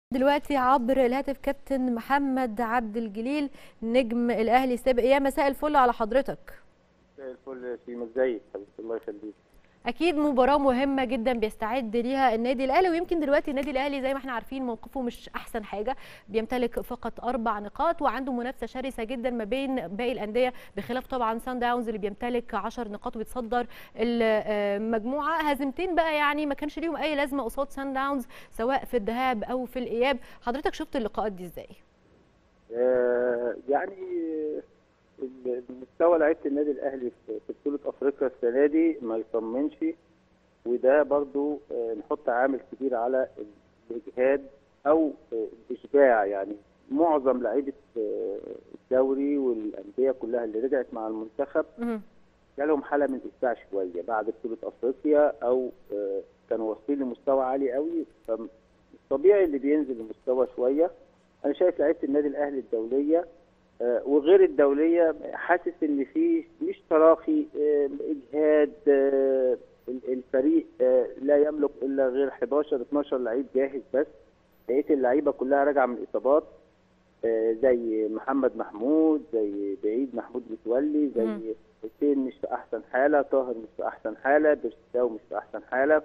دلوقتي عبر الهاتف كابتن محمد عبد الجليل نجم الاهلي السابق. يا مساء الفل على حضرتك. مساء الفل يا سيما، ازيك حبيبتي؟ الله يخليك. اكيد مباراه مهمه جدا بيستعد ليها النادي الاهلي، ويمكن دلوقتي النادي الاهلي زي ما احنا عارفين موقفه مش احسن حاجه، بيمتلك فقط 4 نقاط وعنده منافسه شرسه جدا ما بين باقي الانديه، بخلاف طبعا سان داونز اللي بيمتلك 10 نقاط وبيتصدر المجموعه. هزيمتين بقى يعني ما كانش ليهم اي لازمه قصاد سان داونز سواء في الذهاب او في الاياب. حضرتك شفت اللقاءات دي ازاي؟ يعني المستوى لعيبه النادي الاهلي في بطوله افريقيا السنه دي ما يطمنش، وده برضو نحط عامل كبير على الاجهاد او الاشباع. يعني معظم لعيبه الدوري والانديه كلها اللي رجعت مع المنتخب جالهم حاله من الاشباع شويه بعد بطوله افريقيا، او كانوا واصلين لمستوى عالي قوي، فطبيعي اللي بينزل المستوى شويه. انا شايف لعيبه النادي الاهلي الدوليه وغير الدوليه حاسس ان في مش تراخي، اجهاد. الفريق لا يملك الا غير 11 12 لعيب جاهز بس، بقيه اللعيبه كلها راجعه من اصابات، زي محمد محمود، زي بعيد محمود متولي، زي حسين مش في احسن حاله، طاهر مش في احسن حاله، بيرستاو مش في احسن حاله.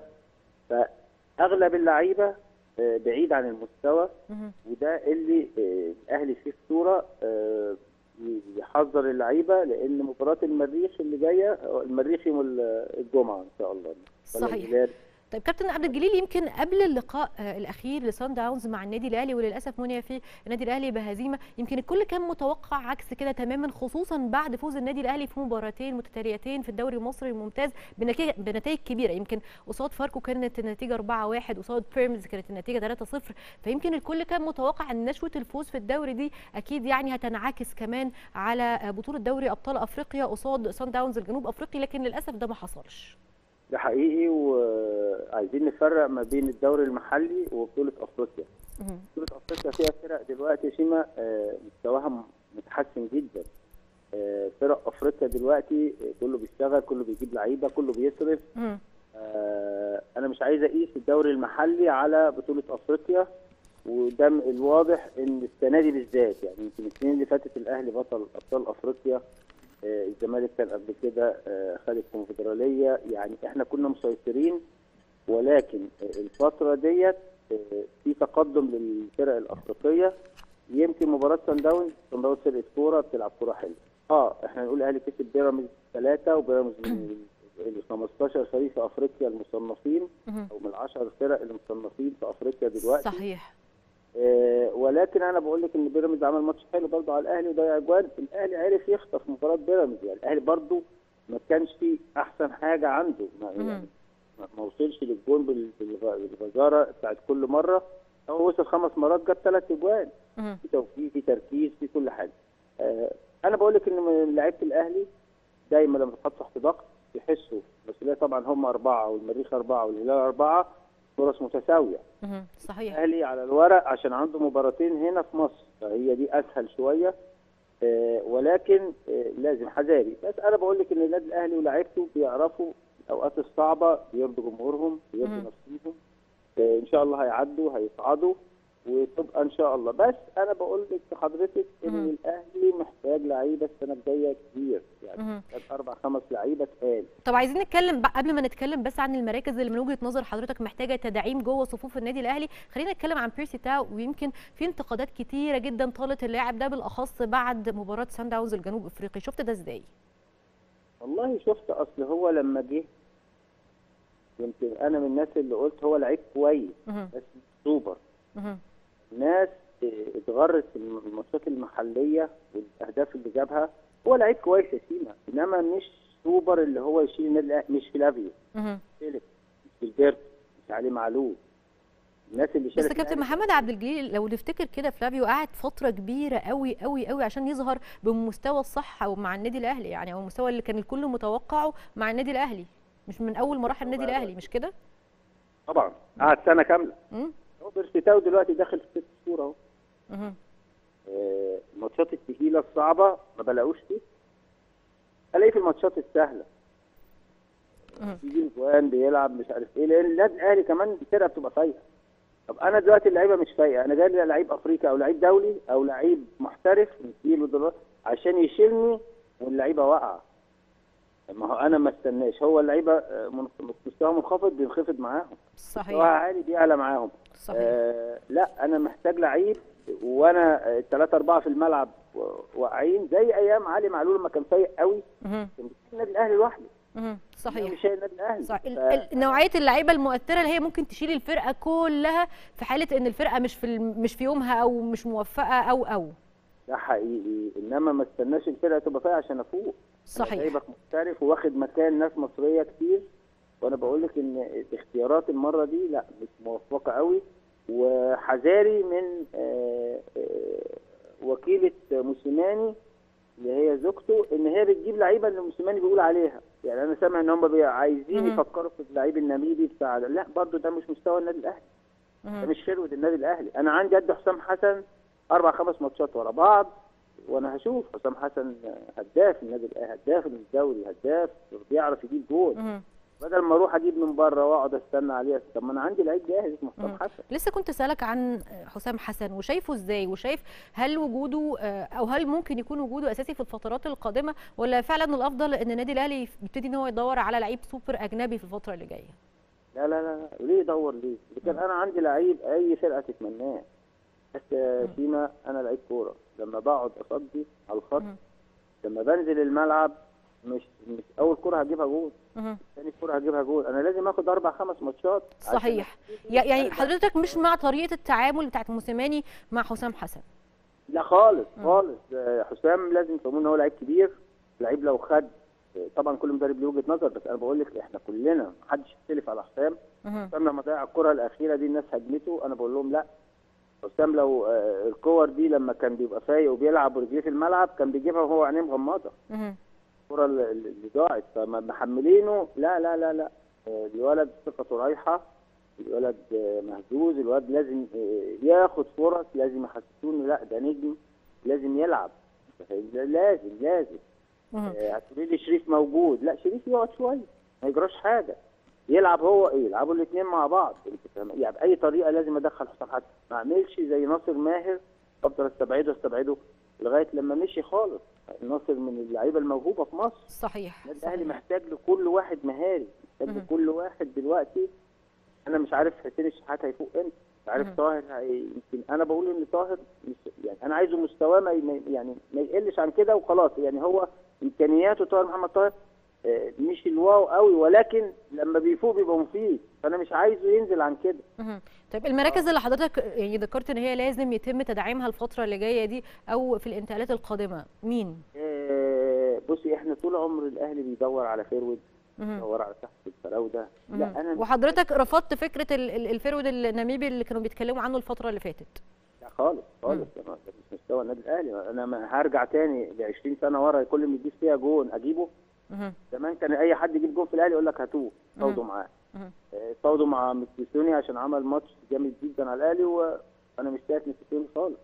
فاغلب اللعيبه بعيد عن المستوى، وده اللي الاهلي فيه خطوره. يحذر اللعيبه، لان مباراه المريخ اللي جايه، المريخ يوم الجمعه ان شاء الله. صحيح. طيب كابتن عبد الجليل، يمكن قبل اللقاء الاخير لسان داونز مع النادي الاهلي، وللاسف مني في النادي الاهلي بهزيمه، يمكن الكل كان متوقع عكس كده تماما، خصوصا بعد فوز النادي الاهلي في مباراتين متتاليتين في الدوري المصري الممتاز بنتائج كبيره. يمكن قصاد فاركو كانت النتيجه 4-1، قصاد بيراميدز كانت النتيجه 3-0. فيمكن الكل كان متوقع ان نشوه الفوز في الدوري دي اكيد يعني هتنعكس كمان على بطوله دوري ابطال افريقيا قصاد سان داونز الجنوب افريقي، لكن للاسف ده ما حصلش. ده حقيقي، وعايزين نفرق ما بين الدوري المحلي وبطولة أفريقيا. بطولة أفريقيا فيها فرق دلوقتي شيما مستواها متحسن جدا. فرق أفريقيا دلوقتي كله بيشتغل، كله بيجيب لعيبة، كله بيصرف. أنا مش عايز أقيس الدوري المحلي على بطولة أفريقيا، وده الواضح إن السنة دي بالذات، يعني يمكن السنين اللي فاتت الأهلي بطل أبطال أفريقيا، الزمالك كان قبل كده خد الكونفدراليه، يعني احنا كنا مسيطرين. ولكن الفتره ديت في تقدم للفرق الافريقيه. يمكن مباراه سان داونز فرقه كوره بتلعب كوره حلوه. احنا نقول الاهلي كسب بيراميدز 3، وبيراميدز من ال 15 فريق في افريقيا المصنفين، او من ال10 فرق المصنفين في افريقيا دلوقتي. صحيح. ولكن انا بقول لك ان بيراميدز عمل ماتش حلو برضه على الاهلي وضيع اجوان. الاهلي عرف يخطف مباراه بيراميدز، يعني الاهلي برضه ما كانش فيه احسن حاجه عنده، يعني ما وصلش للجون بالغزاره بتاعت كل مره. هو وصل 5 مرات جاب 3 اجوان، في توفيق، في تركيز، في كل حاجه. انا بقول لك ان لعيبه الاهلي دايما لما تتحط تحت ضغط يحسوا مسؤوليه. طبعا هم 4 والمريخ 4 والهلال 4، فرص متساويه. صحيح. الاهلي على الورق عشان عنده مباراتين هنا في مصر، فهي دي اسهل شويه. ولكن لازم حذاري. بس انا بقول لك ان النادي الاهلي ولاعيبته بيعرفوا الاوقات الصعبه، بيرضوا جمهورهم، بيرضوا نفسيهم. ان شاء الله هيعدوا، هيصعدوا، وتبقى ان شاء الله. بس انا بقول لك لحضرتك ان الاهلي محتاج لعيبه السنه الجايه كتير، يعني 4 5 لعيبه تقال. طب عايزين نتكلم قبل ما نتكلم بس عن المراكز اللي من وجهه نظر حضرتك محتاجه تدعيم جوه صفوف النادي الاهلي، خلينا نتكلم عن بيرسي تاو. ويمكن في انتقادات كتيره جدا طالت اللاعب ده بالاخص بعد مباراه سان داونز الجنوب افريقي، شفت ده ازاي؟ والله شفت، اصل هو لما جه يمكن انا من الناس اللي قلت هو لعيب كويس بس سوبر. ناس اتغرت في الماتشات المحليه والاهداف اللي جابها. هو لعيب كويس يا سيما، انما مش سوبر اللي هو يشيل النادي الاهلي. مش فلافيو، مش فيلبرتو، مش علي معلول. الناس اللي شالت. بس كابتن محمد عبد الجليل لو نفتكر كده، فلافيو قعد فتره كبيره قوي قوي قوي عشان يظهر بمستوى الصح او مع النادي الاهلي، يعني او المستوى اللي كان الكل متوقعه مع النادي الاهلي، مش من اول ما راح النادي الاهلي، مش كده؟ طبعا قعد سنه كامله. هو بيرسي تاو دلوقتي داخل في 6 شهور اهو. الماتشات الثقيله الصعبه ما بلاقوش فيه، الاقيه في الماتشات السهله بيجيب جوان، بيلعب مش عارف ايه، لان النادي الاهلي كمان الفرقه بتبقى فايقه. طب انا دلوقتي اللعيبه مش فايقه، انا جاي لي لعيب افريقي او لعيب دولي او لعيب محترف مثيل ودولار عشان يشيلني واللعيبه واقعه. ما هو انا ما استناش، هو اللعيبه مستوى منخفض بينخفض معاهم، مستوى صحيح. عالي بيعلى معاهم. صحيح. لا انا محتاج لعيب، وانا 3 4 في الملعب واقعين زي ايام علي معلول لما كان فايق قوي مهم. كان بيشيل النادي الاهلي لوحده. صحيح. مش شايل النادي الاهلي. صح. نوعيه اللعيبه المؤثره اللي هي ممكن تشيل الفرقه كلها في حاله ان الفرقه مش في يومها او مش موفقه او ده حقيقي، انما ما استناش الفرقه تبقى فايقه عشان افوق. صحيح. جايبك محترف وواخد مكان ناس مصريه كتير، وانا بقول لك ان اختيارات المره دي لا مش موفقه قوي، وحذاري من وكيله موسيماني اللي هي زوجته ان هي بتجيب لعيبه اللي موسيماني بيقول عليها. يعني انا سامع ان هم عايزين يفكروا في اللعيب النميري بتاع لا برضه ده مش مستوى النادي الاهلي. ده مش فروه النادي الاهلي. انا عندي قد حسام حسن 4 5 ماتشات ورا بعض، وانا هشوف حسام حسن هداف النادي الاهلي، هداف الدوري، هداف بيعرف يجيب جول. بدل ما اروح اجيب من بره واقعد استنى عليه، طب ما انا عندي لعيب جاهز اسمه حسام حسن. لسه كنت اسالك عن حسام حسن وشايفه ازاي، وشايف هل وجوده او هل ممكن يكون وجوده اساسي في الفترات القادمه، ولا فعلا الافضل ان النادي الاهلي يبتدي ان هو يدور على لعيب سوبر اجنبي في الفتره اللي جايه؟ لا لا لا، ليه يدور ليه؟ كان انا عندي لعيب اي فرقه تتمناه. بس شيما انا لعيب كوره، لما بقعد اصدي على الخط، لما بنزل الملعب مش اول كوره هجيبها جول، ثاني كوره هجيبها جول، انا لازم اخد 4 5 ماتشات. صحيح. يعني حضرتك مش مع طريقه التعامل بتاعت موسيماني مع حسام حسن؟ لا خالص خالص. حسام لازم تقول ان هو لعيب كبير، لعيب لو خد، طبعا كل مدرب له وجهه نظر، بس انا بقول لك احنا كلنا محدش يختلف على حسام. حسام لما ضيع الكره الاخيره دي الناس هجمته، انا بقول لهم لا، حسام لو الكور دي لما كان بيبقى فايق وبيلعب ورجليه في الملعب كان بيجيبها وهو عينيه مغمضه. الكره اللي ضاعت فمحملينه، لا لا لا لا، الولد ثقته رايحه، الولد مهزوز، الولد لازم ياخد فرص، لازم يحسسونه لا ده نجم لازم يلعب، لازم لازم. هتقولي لي شريف موجود، لا شريف يقعد شويه ما يجراش حاجه، يلعب هو يلعبوا الاثنين مع بعض. يعني باي طريقه لازم ادخل حسام حسن، ما اعملش زي ناصر ماهر افضل استبعده لغايه لما مشي خالص. ناصر من اللعيبه الموهوبه في مصر. صحيح. الاهلي محتاج لكل واحد مهاري، محتاج لكل واحد دلوقتي. انا مش عارف حسين الشحات هيفوق امتى، مش عارف طاهر يمكن، انا بقول ان طاهر يعني انا عايزه مستواه ما يقلش عن كده وخلاص. يعني هو امكانياته طاهر محمد طاهر مش الواو قوي، ولكن لما بيفوق بيبقى مفيد، فانا مش عايزه ينزل عن كده. طيب المراكز اللي حضرتك يعني ذكرت ان هي لازم يتم تدعيمها الفتره اللي جايه دي او في الانتقالات القادمه، مين؟ بصي احنا طول عمر الاهلي بيدور على فيرود، بيدور على تحت الفراوده. لا انا وحضرتك رفضت فكره الفيرود الناميبي اللي كانوا بيتكلموا عنه الفتره اللي فاتت؟ لا خالص خالص، مش مستوى النادي الاهلي. انا هرجع تاني ل 20 سنه ورا، كل ما يجيب فيها جون اجيبه. زمان كان اي حد يجيب جون في الاهلي يقول لك هاتوه فاوضوا معاه. فاوضوا مع ميسيسوني عشان عمل ماتش جامد جدا على الاهلي، وانا مش شايف ميسيسوني خالص.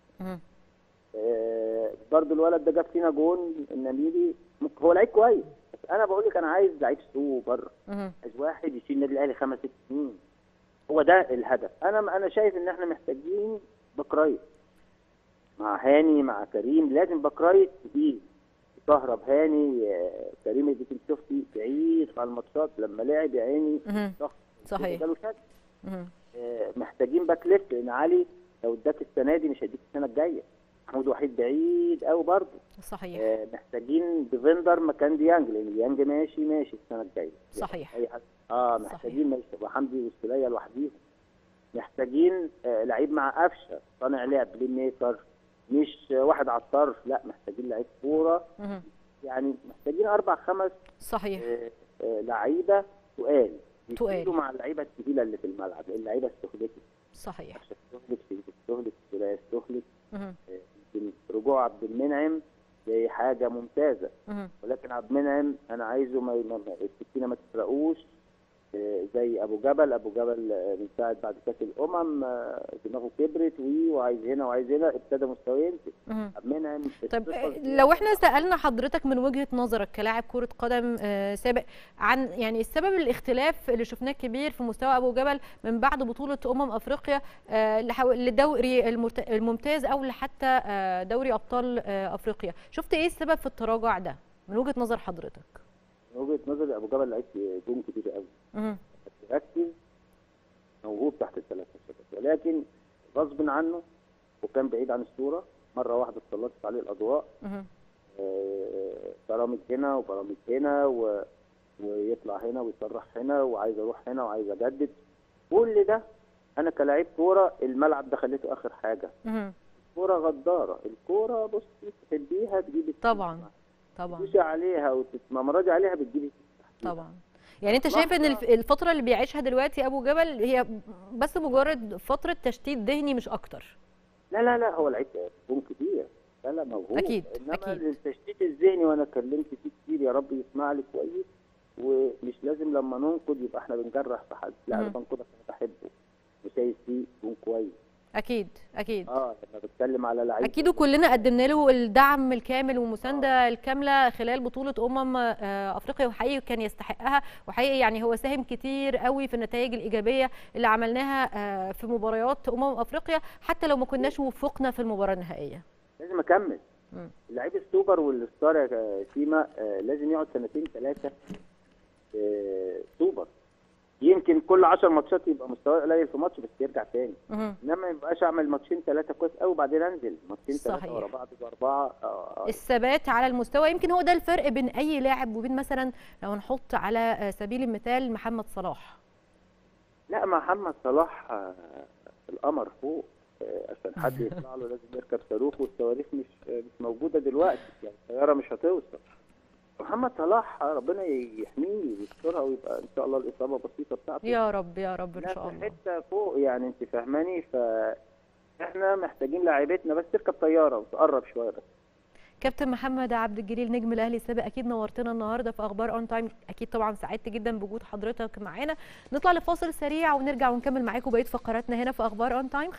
برضه الولد ده جاب فينا جون النميري، هو لعيب كويس، بس انا بقول لك انا عايز لعيب سوبر، عايز واحد يشيل النادي الاهلي 5 6 سنين. هو ده الهدف. انا شايف ان احنا محتاجين باك رايت مع هاني مع كريم، لازم باك رايت تقيل، كهرب هاني كريم. اللي كنت شفتي بعيد على الماتشات لما لعب يا عيني ضغط صحيح. جاله شد. محتاجين باك ليفت، لان علي لو اداك السنه دي مش هيديك السنه الجايه. محمود وحيد بعيد قوي برضه. صحيح. محتاجين ديفندر مكان ديانج، لان ديانج ماشي السنه الجايه. صحيح. اي حد محتاجين ماشي، وحمدي والسوليه لوحديهم. محتاجين لعيب مع قفشه صانع لعب بلاي ميكر، مش واحد على الطرف، لا محتاجين لعيب كوره. يعني محتاجين 4 5 صحيح لعيبه تقال يشيلوا مع اللعيبه الثقيله اللي في الملعب، اللعيبه استهلكت. صحيح. استهلك. رجوع عبد المنعم دي حاجه ممتازه، ولكن عبد المنعم انا عايزه السكينه ما تسرقوش، زي ابو جبل. ابو جبل من ساعه بعد كاس الامم دماغه كبرت وعايز هنا وعايز هنا، ابتدى مستواه ينزل. عبد المنعم طب لو احنا سالنا حضرتك من وجهه نظرك كلاعب كره قدم سابق عن يعني السبب الاختلاف اللي شفناه كبير في مستوى ابو جبل من بعد بطوله افريقيا للدوري الممتاز او لحتى دوري ابطال افريقيا، شفت ايه السبب في التراجع ده من وجهه نظر حضرتك؟ من وجهه نظري ابو جبل لعيب جون كبير قوي، ركز، موهوب تحت ال13، ولكن غصب عنه وكان بعيد عن الصوره. مره واحده اتسلطت عليه الاضواء، برامج هنا وبرامج هنا ويطلع هنا ويصرح هنا وعايز اروح هنا وعايز اجدد. كل ده انا كلاعب كوره الملعب ده خليته اخر حاجه. الكوره غداره، الكوره بصي تحبيها تجيبي طبعا تدوسي عليها وتتمردي عليها بتجيبي طبعا. يعني انت شايف ان الفتره اللي بيعيشها دلوقتي ابو جبل هي بس مجرد فتره تشتيت ذهني مش اكتر؟ لا هو لعيب جون كتير، لا موهوب، اكيد انما اكيد التشتيت الذهني وانا اتكلمت فيه كتير، يا رب يسمع لي كويس. ومش لازم لما ننقد يبقى احنا بنجرح في حد، لا انا بنقد عشان بحبه وشايف فيه جون كويس. اكيد لما بتكلم على لعيب اكيد وكلنا قدمنا له الدعم الكامل والمسانده الكامله خلال بطوله افريقيا، وحقيقي كان يستحقها، وحقيقي يعني هو ساهم كتير قوي في النتائج الايجابيه اللي عملناها في مباريات افريقيا، حتى لو ما كناش وفقنا في المباراه النهائيه. لازم اكمل. اللعيب السوبر والستار يا سيما لازم يقعد 2-3 سوبر. يمكن كل 10 ماتشات يبقى مستواه قليل في ماتش بس يرجع تاني، انما ما يبقاش اعمل ماتشين 3 كويس قوي وبعدين انزل ماتشين 3 ورا بعض باربعه. الثبات على المستوى يمكن هو ده الفرق بين اي لاعب وبين مثلا لو نحط على سبيل المثال محمد صلاح. لا محمد صلاح القمر فوق، عشان حد يطلع له لازم يركب صاروخ، والصواريخ مش موجوده دلوقتي، يعني الطياره مش هتوصل. محمد صلاح ربنا يحميه ويسترها ويبقى ان شاء الله الاصابه بسيطه بتاعته. يا رب يا رب ان شاء الله. حته فوق يعني، انت فاهماني؟ فاحنا محتاجين لاعيبتنا بس تركب طياره وتقرب شويه بس. كابتن محمد عبد الجليل نجم الاهلي السابق، اكيد نورتنا النهارده في اخبار اون تايم، اكيد طبعا سعدت جدا بوجود حضرتك معانا. نطلع لفاصل سريع ونرجع ونكمل معاكم بقيه فقراتنا هنا في اخبار اون تايم.